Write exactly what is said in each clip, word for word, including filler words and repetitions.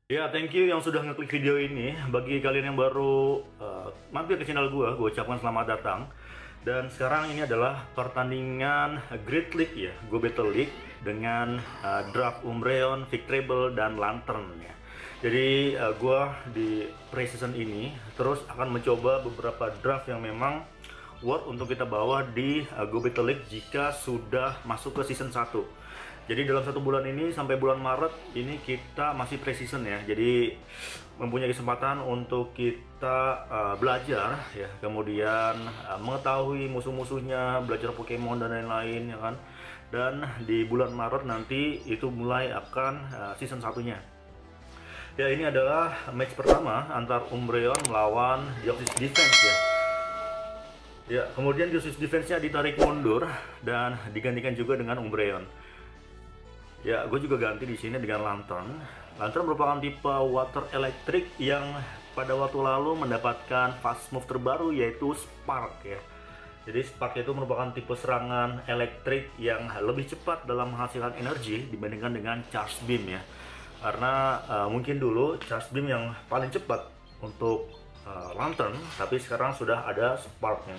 Ya, thank you yang sudah ngeklik video ini. Bagi kalian yang baru uh, mampir ke channel gue, gue ucapkan selamat datang. Dan sekarang ini adalah pertandingan Great League ya, Go Battle League dengan uh, draft Umbreon, Victreebel, dan Lantern ya. Jadi uh, gue di pre-season ini terus akan mencoba beberapa draft yang memang worth untuk kita bawa di uh, Go Battle League jika sudah masuk ke season satu. Jadi dalam satu bulan ini sampai bulan Maret ini kita masih pre-season ya. Jadi mempunyai kesempatan untuk kita uh, belajar ya, kemudian uh, mengetahui musuh-musuhnya, belajar Pokemon dan lain-lain ya kan. Dan di bulan Maret nanti itu mulai akan uh, season satunya. Ya, ini adalah match pertama antar Umbreon melawan Deoxys Defense ya. Ya, kemudian Deoxys Defense-nya ditarik mundur dan digantikan juga dengan Umbreon. Ya, gue juga ganti di sini dengan Lantern. Lantern merupakan tipe water electric yang pada waktu lalu mendapatkan fast move terbaru yaitu Spark ya. Jadi Spark itu merupakan tipe serangan elektrik yang lebih cepat dalam menghasilkan energi dibandingkan dengan Charge Beam ya. Karena uh, mungkin dulu Charge Beam yang paling cepat untuk uh, Lantern, tapi sekarang sudah ada Sparknya.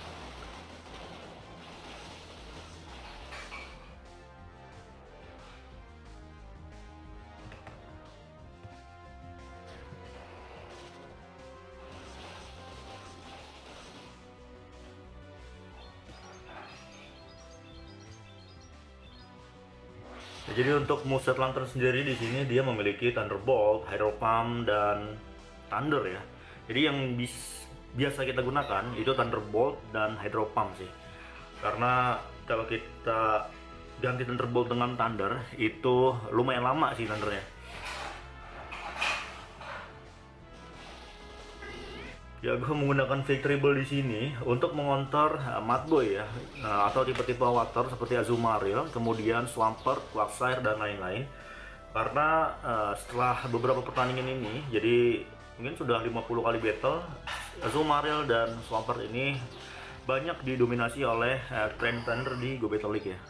Ya, jadi untuk moveset Lantern sendiri di sini dia memiliki Thunderbolt, Hydro Pump, dan Thunder ya. Jadi yang bis, biasa kita gunakan itu Thunderbolt dan Hydro Pump sih. Karena kalau kita ganti Thunderbolt dengan Thunder itu lumayan lama sih Thundernya. Ya, gue menggunakan Victreebel di sini untuk mengontor uh, Mudboy ya, uh, atau tipe-tipe water seperti Azumarill, kemudian Swampert, Quagsire, dan lain-lain. Karena uh, setelah beberapa pertandingan ini, jadi mungkin sudah lima puluh kali battle, Azumarill dan Swampert ini banyak didominasi oleh uh, Train Thunder di Go Battle League ya.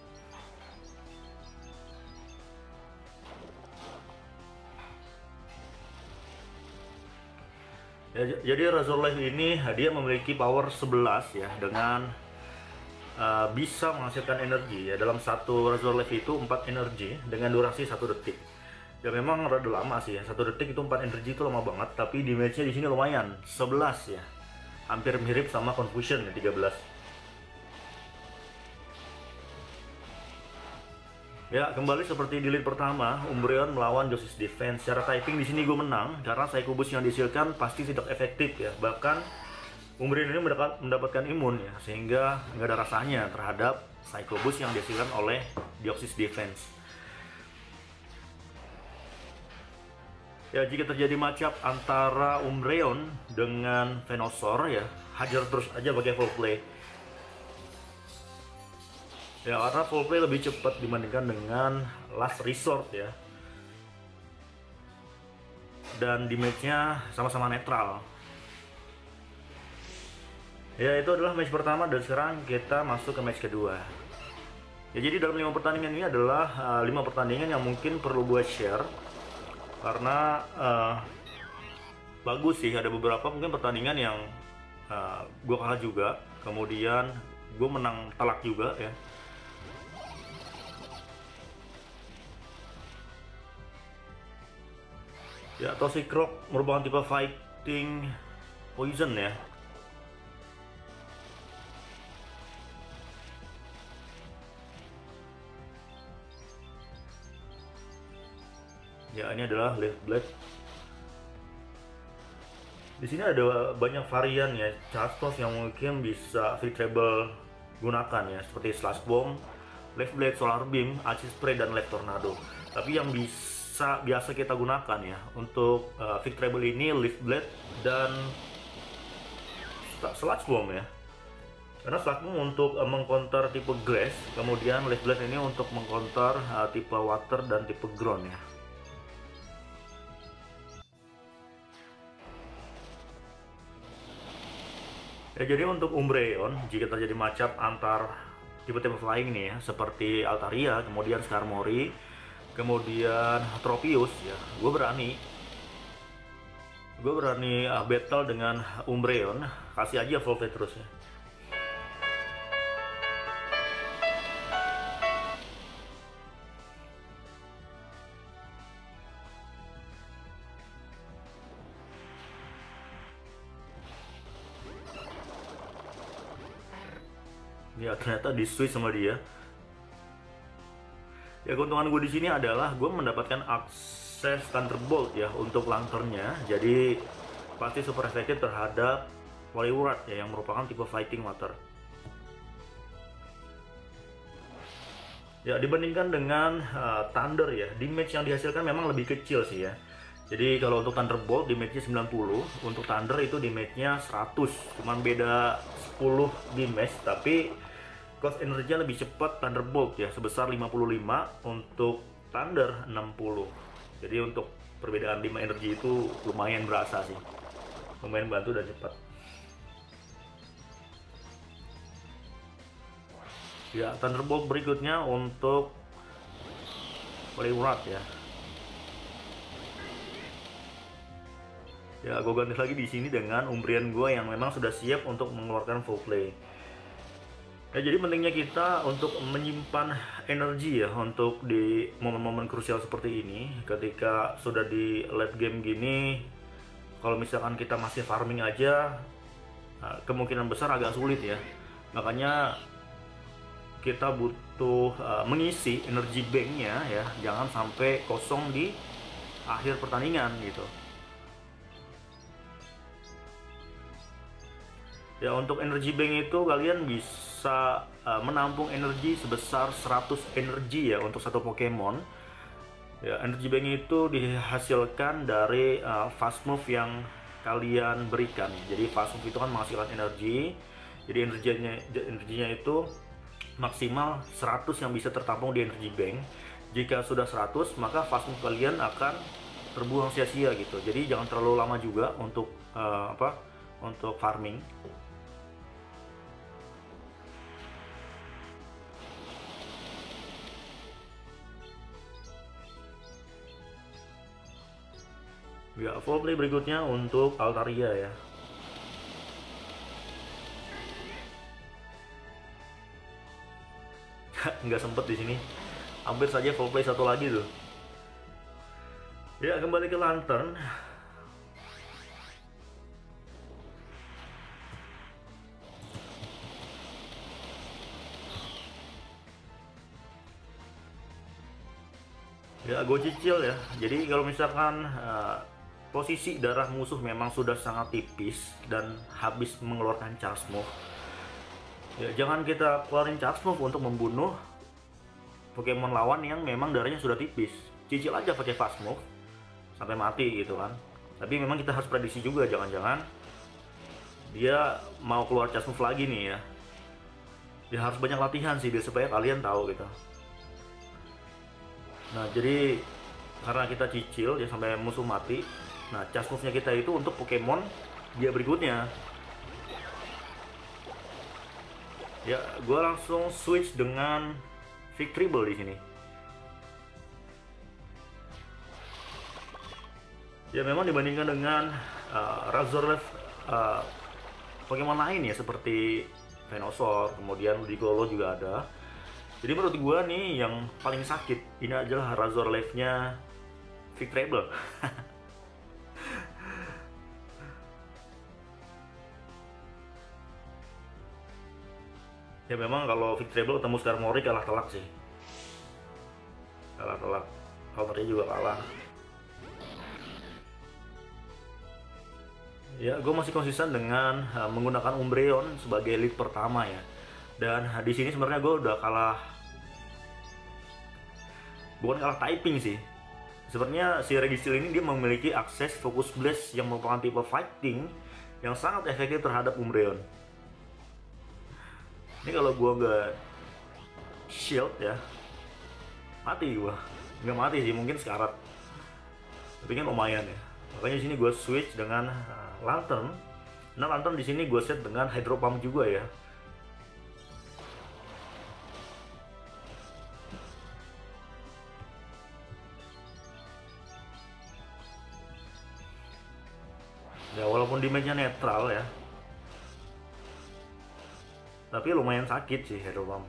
Ya, jadi Razor Life ini dia memiliki power sebelas ya, dengan uh, bisa menghasilkan energi ya. Dalam satu Razor Life itu empat energi dengan durasi satu detik. Ya memang rada lama sih ya. satu detik itu empat energi itu lama banget, tapi damage-nya di sini lumayan, sebelas ya. Hampir mirip sama Confusion ya, tiga belas. Ya, kembali seperti di lead pertama, Umbreon melawan Deoxys Defense. Secara typing di sini gue menang karena Psycho Boost yang dihasilkan pasti tidak efektif ya. Bahkan Umbreon ini mendapat, mendapatkan imun ya, sehingga nggak ada rasanya terhadap Psycho Boost yang dihasilkan oleh Deoxys Defense. Ya, jika terjadi matchup antara Umbreon dengan Venusaur ya, hajar terus aja pakai full play. Ya, karena full play lebih cepat dibandingkan dengan last resort ya. Dan damage-nya sama-sama netral. Ya, itu adalah match pertama dan sekarang kita masuk ke match kedua. Ya, jadi dalam lima pertandingan ini adalah uh, lima pertandingan yang mungkin perlu gue share karena uh, bagus sih. Ada beberapa mungkin pertandingan yang uh, gue kalah juga, kemudian gue menang telak juga ya. Ya, Toxicroak merupakan tipe fighting poison ya. Ya, ini adalah Leaf Blade. Di sini ada banyak varian ya, Chastos yang mungkin bisa Victreebel gunakan ya, seperti Slash Bomb, Leaf Blade, Solar Beam, Ice Spray, dan Leaf Tornado. Tapi yang bisa biasa kita gunakan ya untuk uh, Victreebel ini Leaf Blade dan Slash Bomb ya. Karena Slash Bomb untuk uh, mengcounter tipe Grass, kemudian Leaf Blade ini untuk mengcounter uh, tipe Water dan tipe Ground ya. Ya, jadi untuk Umbreon, jika terjadi matchup antar tipe-tipe flying nih ya, seperti Altaria, kemudian Skarmory, kemudian Tropius ya, gue berani gue berani uh, battle dengan Umbreon, kasih aja Voltage terus ya. Ya ternyata di switch sama dia. Ya keuntungan gue di sini adalah gue mendapatkan akses Thunderbolt ya untuk lanternnya. Jadi pasti super efektif terhadap Poliwrath ya yang merupakan tipe Fighting Water. Ya dibandingkan dengan uh, Thunder ya, damage yang dihasilkan memang lebih kecil sih ya. Jadi kalau untuk Thunderbolt damage-nya sembilan puluh, untuk Thunder itu damage-nya seratus, cuman beda sepuluh damage, tapi cost energinya lebih cepat Thunderbolt ya, sebesar lima puluh lima, untuk Thunder enam puluh. Jadi untuk perbedaan lima energi itu lumayan berasa sih, lumayan bantu dan cepat. Ya Thunderbolt berikutnya untuk Poliwrath ya. Ya, gue ganti lagi di sini dengan Umbreon gue yang memang sudah siap untuk mengeluarkan full play. Ya, jadi pentingnya kita untuk menyimpan energi ya untuk di momen-momen krusial seperti ini. Ketika sudah di late game gini, kalau misalkan kita masih farming aja, kemungkinan besar agak sulit ya. Makanya kita butuh uh, mengisi energi banknya ya, jangan sampai kosong di akhir pertandingan gitu. Ya untuk energi bank itu kalian bisa uh, menampung energi sebesar seratus energi ya untuk satu Pokemon. Ya energi bank itu dihasilkan dari uh, fast move yang kalian berikan. Jadi fast move itu kan menghasilkan energi. Jadi energinya energinya itu maksimal seratus yang bisa tertampung di energi bank. Jika sudah seratus maka fast move kalian akan terbuang sia-sia gitu. Jadi jangan terlalu lama juga untuk uh, apa? Untuk farming. Ya, full play berikutnya untuk Altaria ya. Nggak sempet di sini. Hampir saja full play satu lagi tuh. Ya, kembali ke Lantern. Ya, gue cicil ya. Jadi kalau misalkan uh, posisi darah musuh memang sudah sangat tipis dan habis mengeluarkan charge move, ya jangan kita keluarin charge move untuk membunuh Pokemon lawan yang memang darahnya sudah tipis. Cicil aja pakai fast move sampai mati gitu kan. Tapi memang kita harus prediksi juga, jangan-jangan dia mau keluar charge move lagi nih ya. Ya harus banyak latihan sih biar supaya kalian tahu gitu. Nah jadi karena kita cicil ya sampai musuh mati. Nah, charge move-nya kita itu untuk Pokemon dia berikutnya. Ya, gue langsung switch dengan Victreebel di sini. Ya, memang dibandingkan dengan uh, Razorleaf uh, Pokemon lain ya seperti Venusaur, kemudian Ludicolo juga ada. Jadi menurut gue nih yang paling sakit ini adalah Razorleaf-nya Victreebel. Ya memang kalau Victreebel ketemu Skarmory kalah telak sih. Kalah telak. Counternya juga kalah. Ya gue masih konsisten dengan uh, menggunakan Umbreon sebagai lead pertama ya. Dan uh, di sini sebenarnya gue udah kalah. Bukan kalah typing sih. Sebenarnya si Registeel ini dia memiliki akses Focus Blast yang merupakan tipe fighting yang sangat efektif terhadap Umbreon. Ini kalau gua nggak shield ya, mati gua. Nggak mati sih, mungkin sekarat. Tapi kan lumayan ya. Makanya di sini gua switch dengan uh, Lantern. Nah Lantern di sini gua set dengan Hydro Pump juga ya. Ya walaupun damage-nya netral ya, tapi lumayan sakit sih Hydro Pump.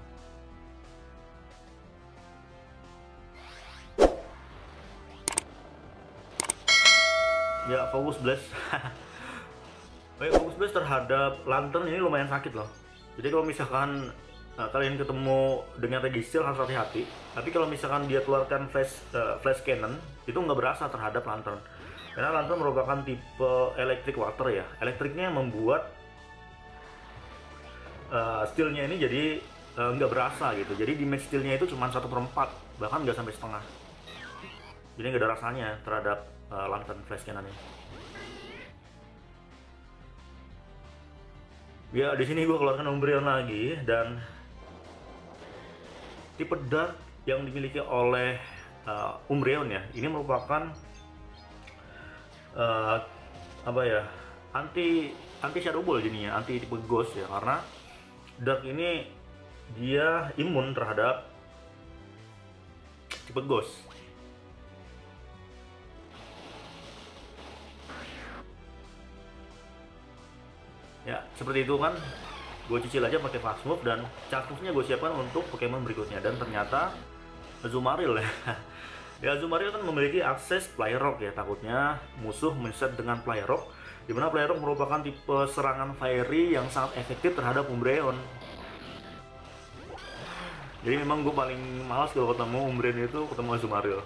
Ya Focus Blast. Oke, Focus Blast terhadap Lantern ini lumayan sakit loh. Jadi kalau misalkan nah, kalian ketemu dengan Registeel harus hati-hati. Tapi kalau misalkan dia keluarkan flash uh, flash cannon, itu nggak berasa terhadap Lantern. Karena Lantern merupakan tipe electric water ya. Elektriknya membuat uh, steelnya ini jadi uh, nggak berasa gitu. Jadi damage steelnya itu cuma satu per empat, bahkan nggak sampai setengah. Jadi nggak ada rasanya terhadap uh, Lantern flash cannon ini. Ya di sini gue keluarkan Umbreon lagi, dan tipe Dark yang dimiliki oleh uh, Umbreon ya, ini merupakan uh, apa ya, anti anti Shadow Ball jadinya, anti tipe Ghost ya, karena Dark ini dia imun terhadap tipe Ghost. Ya seperti itu kan, gue cicil aja pakai fast move, dan charge move nya gue siapkan untuk Pokemon berikutnya, dan ternyata Azumarill ya. Ya Azumarill kan memiliki akses Fly Rock ya, takutnya musuh men-set dengan Fly Rock, dimana Fly Rock merupakan tipe serangan fiery yang sangat efektif terhadap Umbreon. Jadi memang gue paling malas kalau ketemu Umbreon itu ketemu Azumarill.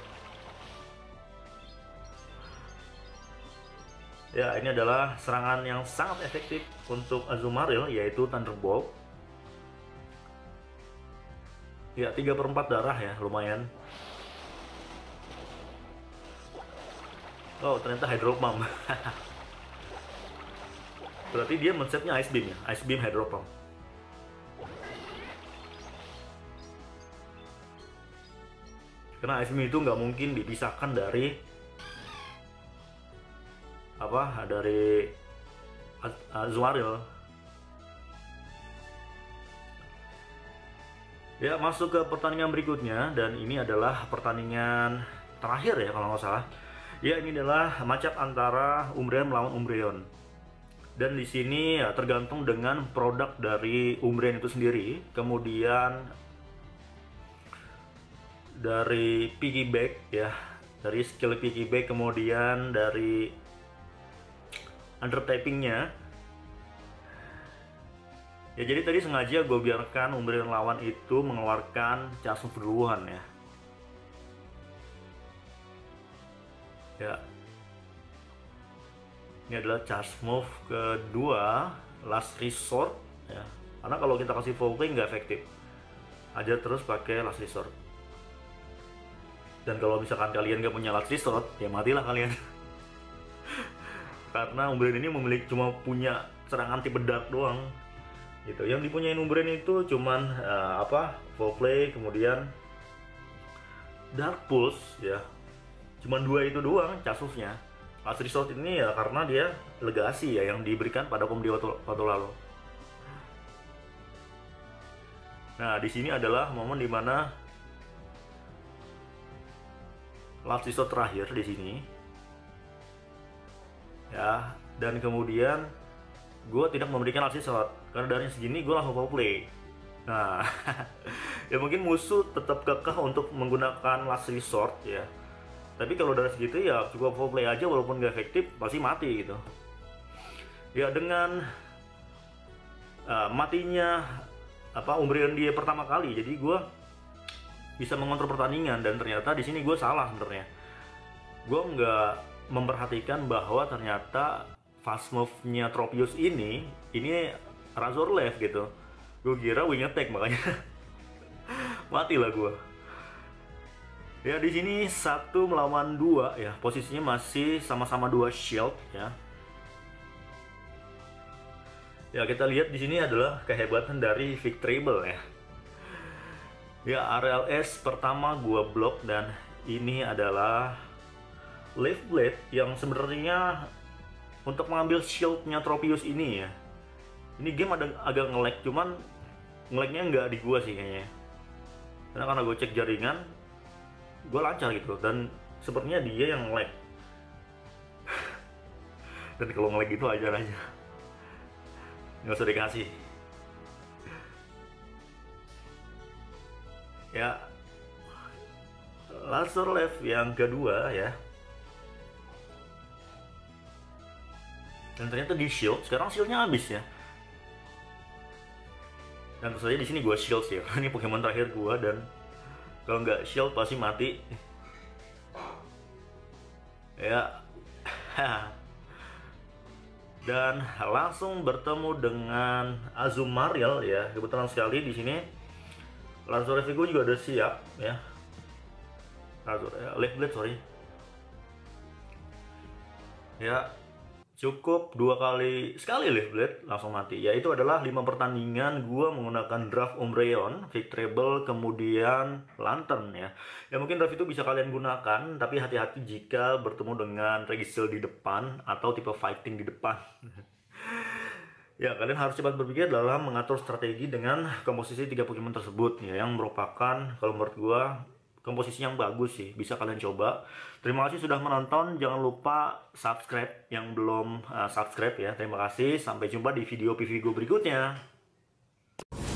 Ya, ini adalah serangan yang sangat efektif untuk Azumarill, yaitu Thunderbolt. Ya, tiga per empat darah ya, lumayan. Oh, ternyata Hydro Pump. Berarti dia men-setnya Ice Beam ya, Ice Beam Hydro Pump. Karena Ice Beam itu nggak mungkin dipisahkan dari apa dari Azumarill. Ya masuk ke pertandingan berikutnya, dan ini adalah pertandingan terakhir ya kalau nggak salah. Ya ini adalah matchup antara Umbreon melawan Umbreon, dan di sini ya, tergantung dengan produk dari Umbreon itu sendiri, kemudian dari piggyback ya, dari skill piggyback, kemudian dari under tappingnya ya. Jadi tadi sengaja gue biarkan Umbreon lawan itu mengeluarkan charge move duluan ya. Ya ini adalah charge move kedua, last resort ya, karena kalau kita kasih full play nggak efektif, aja terus pakai last resort. Dan kalau misalkan kalian nggak punya last resort ya matilah kalian. Karena Umbreon ini memiliki cuma punya serangan tipe Dark doang gitu. Yang dipunyain Umbreon itu cuman uh, apa full play, kemudian Dark Pulse ya, cuman dua itu doang charge move-nya. Last Resort ini ya karena dia legasi ya yang diberikan pada Pom waktu, waktu lalu. Nah di sini adalah momen dimana Last Resort terakhir di sini ya, dan kemudian gue tidak memberikan last resort karena dari segini gue langsung full play. Nah ya mungkin musuh tetap kekeh untuk menggunakan last resort ya, tapi kalau dari segitu ya cukup full play aja, walaupun gak efektif pasti mati gitu ya. Dengan uh, matinya apa Umbreon dia pertama kali, jadi gue bisa mengontrol pertandingan, dan ternyata di sini gue salah sebenarnya. Gue nggak memperhatikan bahwa ternyata fast move-nya Tropius ini ini Razor Leaf gitu. Gue kira wing attack, makanya mati lah gue. Ya di sini satu melawan dua ya, posisinya masih sama-sama dua shield ya. Ya kita lihat di sini adalah kehebatan dari Victreebel ya. Ya R L S pertama gue blok, dan ini adalah Leaf Blade yang sebenarnya untuk mengambil shieldnya Tropius ini ya. Ini game ada agak nge-lag, cuman nge-lagnya nggak di gua sih kayaknya. Karena karena gue cek jaringan, gue lancar gitu, dan sepertinya dia yang nge-lag. Dan kalau ngelag gitu ajar aja, nggak usah dikasih. Ya, laser left yang kedua ya. Dan ternyata di shield, sekarang shieldnya habis ya. Dan tentu saja di sini gue shield sih, ini Pokemon terakhir gue, dan kalau nggak shield pasti mati. Ya, dan langsung bertemu dengan Azumarill ya. Kebetulan sekali di sini Lazarus gue juga udah siap ya. Lazarus, ya, Left Blade sorry. Ya, cukup dua kali sekali Left Blade langsung mati. Ya, itu adalah lima pertandingan gue menggunakan draft Umbreon, Victreebel, kemudian Lantern ya. Ya mungkin draft itu bisa kalian gunakan, tapi hati-hati jika bertemu dengan Registeel di depan atau tipe fighting di depan. Ya, kalian harus cepat berpikir dalam mengatur strategi dengan komposisi tiga Pokemon tersebut ya, yang merupakan kalau menurut gue komposisi yang bagus sih, bisa kalian coba. Terima kasih sudah menonton, jangan lupa subscribe yang belum uh, subscribe ya. Terima kasih, sampai jumpa di video P V gue berikutnya.